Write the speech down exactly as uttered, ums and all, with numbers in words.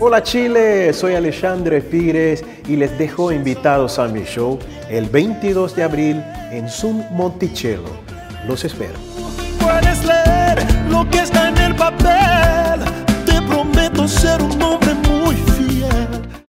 Hola Chile, soy Alexandre Pires y les dejo invitados a mi show el veintidós de abril en Zoom Monticello. Los espero. Puedes leer lo que está en